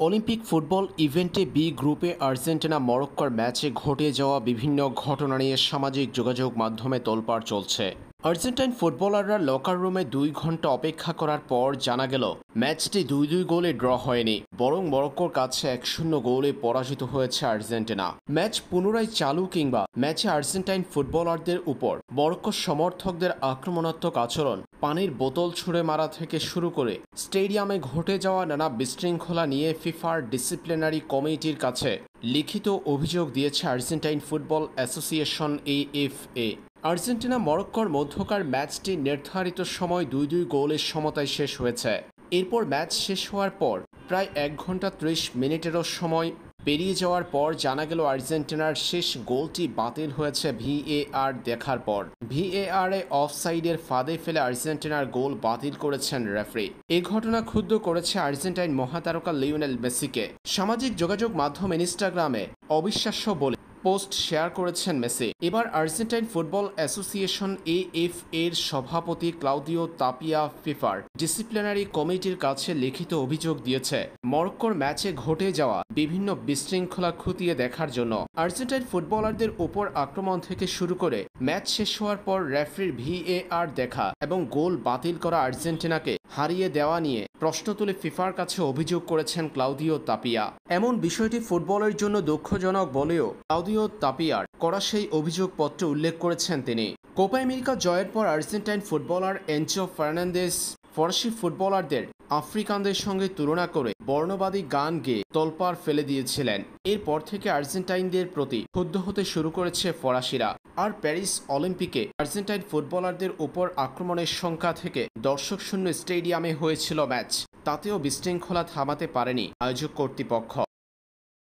Olympic football ইভেন্টে B গ্রুপে Argentina মরক্কোর ম্যাচে ঘটে যাওয়া বিভিন্ন ঘটনা নিয়ে সামাজিক যোগাযোগ মাধ্যমে তোলপাড় চলছে। আর্জেন্টাইন ফুটবলাররা লকার রুমে 2 ঘন্টা অপেক্ষা করার পর জানা গেল ম্যাচটি 2-2 গোলে ড্র হয়নি, বরং মরক্কোর কাছে 1-0 গোলে পরাজিত হয়েছে আর্জেন্টিনা। ম্যাচ পুনরায় চালু কিংবা ম্যাচে আর্জেন্টাইন ফুটবলারদের উপর মরক্কোর সমর্থকদের আক্রমণাত্মক আচরণ, পানির বোতল ছুঁড়ে মারা থেকে শুরু করে স্টেডিয়ামে ঘটে যাওয়া নানা বিশৃঙ্খলা নিয়ে ফিফার ডিসিপ্লিনারি কমিটির কাছে লিখিত অভিযোগ দিয়েছে Argentine football association AFA. Argentina মরক্কোর মধ্যকার ম্যাচটি নির্ধারিত সময় 2-2 গোলের সমতায় শেষ হয়েছে। এরপর ম্যাচ শেষ হওয়ার পর প্রায় 1 ঘন্টা 30 মিনিটেরও সময় পেরিয়ে যাওয়ার পর জানা গেল আর্জেন্টিনার শেষ গোলটি বাতিল হয়েছে ভিএআর দেখার পর। ভিএআরে অফসাইডের ফাঁদে ফেলে আর্জেন্টিনার গোল বাতিল করেছেন রেফারি। এই ঘটনা ক্ষুব্ধ করেছে আর্জেন্টাইন মহাতারকা লিওনেল মেসিকে। সামাজিক যোগাযোগ মাধ্যম ইনস্টাগ্রামে অবিশ্বাস্য বলে পোস্ট শেয়ার করেছেন মেসি। এবার আর্জেন্টাইন ফুটবল অ্যাসোসিয়েশন এএফএর সভাপতি ক্লাউদিও তাপিয়া ফিফার ডিসিপ্লিনারি কমিটির কাছে লিখিত অভিযোগ দিয়েছে মরক্কোর ম্যাচে ঘটে যাওয়া বিভিন্ন বিশৃঙ্খলা খতিয়ে দেখার জন্য। আর্জেন্টাইন ফুটবলারদের উপর আক্রমণ থেকে শুরু করে ম্যাচ শেষ হওয়ার পর রেফারির ভিএআর দেখা এবং গোল বাতিল করা আর্জেন্টিনাকে হারিয়ে দেওয়া নিয়ে প্রশ্ন তুলে ফিফার কাছে অভিযোগ করেছেন ক্লাউদিও তাপিয়া। এমন বিষয়টি ফুটবলের জন্য দুঃখজনক বলেও ক্লাউদিও তাপিয়ার করা সেই অভিযোগপত্রে উল্লেখ করেছেন তিনি। কোপা আমেরিকা জয়ের পর আর্জেন্টাইন ফুটবলার এনজো ফার্নান্দেজ ফরাসি ফুটবলারদের আফ্রিকানদের সঙ্গে তুলনা করে বর্ণবাদী গান গেয়ে তোলপাড় ফেলে দিয়েছিলেন। এরপর থেকে আর্জেন্টাইনদের প্রতি ক্ষুব্ধ হতে শুরু করেছে ফরাসিরা। আর প্যারিস অলিম্পিকে আর্জেন্টাইন ফুটবলারদের উপর আক্রমণের সংখ্যা থেকে দর্শক শূন্য স্টেডিয়ামে হয়েছিল ম্যাচ, তাতেও বিশৃঙ্খলা থামাতে পারেনি আয়োজক কর্তৃপক্ষ।